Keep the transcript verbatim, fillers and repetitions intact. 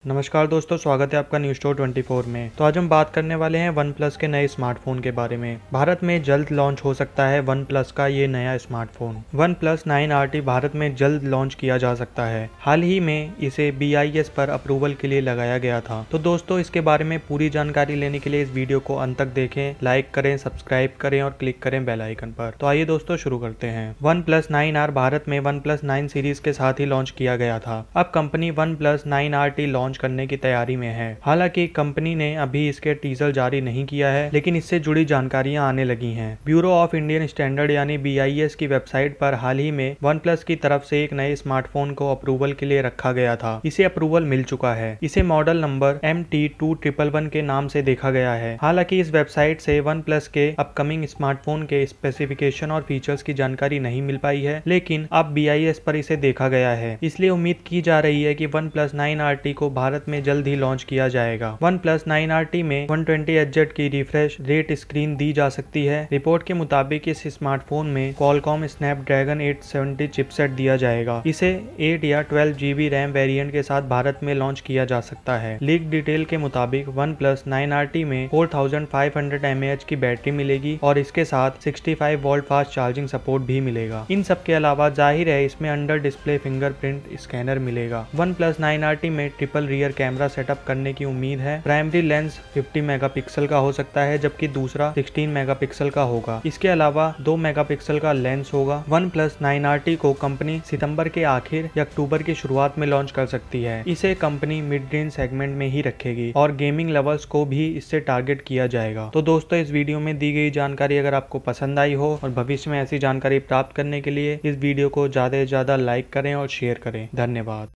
नमस्कार दोस्तों, स्वागत है आपका न्यूज स्टोर चौबीस में। तो आज हम बात करने वाले हैं वन प्लस के नए स्मार्टफोन के बारे में। भारत में जल्द लॉन्च हो सकता है वन प्लस का ये नया smartphone. One plus nine R T Bharat में जल्द लॉन्च किया जा सकता है। हाल ही में इसे बी आई एस पर अप्रूवल के लिए लगाया गया था। तो दोस्तों, इसके बारे में पूरी जानकारी लेने के लिए इस वीडियो को अंत तक देखें, लाइक करें, सब्सक्राइब करें और क्लिक करें बेल आइकन पर। तो आइए दोस्तों शुरू करते हैं। One plus nine R Bharat में वन प्लस नाइन सीरीज के साथ ही लॉन्च किया गया था। अब company one plus nine R T launch करने की तैयारी में है। हालांकि कंपनी ने अभी इसके टीजर जारी नहीं किया है, लेकिन इससे जुड़ी जानकारियां आने लगी हैं। ब्यूरो ऑफ इंडियन स्टैंडर्ड यानी बी आई एस की वेबसाइट पर हाल ही में वन प्लस की तरफ से एक नए स्मार्टफोन को अप्रूवल के लिए रखा गया था। इसे अप्रूवल मिल चुका है। इसे model number M T two one one के नाम से देखा गया है। हालांकि इस वेबसाइट से वन प्लस के अपकमिंग स्मार्टफोन के स्पेसिफिकेशन और फीचर्स की जानकारी नहीं मिल पाई है, लेकिन अब बी आई एस पर इसे देखा गया है। इसलिए उम्मीद की जा रही है कि one plus nine R T को भारत में जल्द ही लॉन्च किया जाएगा। One plus nine R T में वन ट्वेंटी एच ज़ेड की रिफ्रेश रेट स्क्रीन दी जा सकती है। रिपोर्ट के मुताबिक इस स्मार्टफोन में Qualcomm Snapdragon eight seventy chipset दिया जाएगा। इसे एट या twelve G B RAM variant के साथ भारत में लॉन्च किया जा सकता है। लीक डिटेल के मुताबिक one plus nine R T में four thousand five hundred M A H की बैटरी मिलेगी और इसके साथ sixty five volt fast charging support भी मिलेगा। इन सब के अलावा जाहिर है इसमें अंडर डिस्प्ले फिंगरप्रिंट स्कैनर मिलेगा। One plus nine R T में ट्रिपल रियर कैमरा सेटअप करने की उम्मीद है। प्राइमरी लेंस फिफ्टी मेगापिक्सल का हो सकता है, जबकि दूसरा सिक्सटीन मेगापिक्सल का होगा। इसके अलावा दो मेगापिक्सल का लेंस होगा। One plus nine R T को कंपनी सितंबर के आखिर या अक्टूबर की शुरुआत में लॉन्च कर सकती है। इसे कंपनी मिड रेंज सेगमेंट में ही रखेगी और गेमिंग लवर्स को भी इससे टारगेट किया जाएगा। तो दोस्तों, इस वीडियो में दी गई जानकारी अगर आपको पसंद आई हो और भविष्य में ऐसी जानकारी प्राप्त करने के लिए इस वीडियो को ज्यादा से ज्यादा लाइक करें और शेयर करें। धन्यवाद।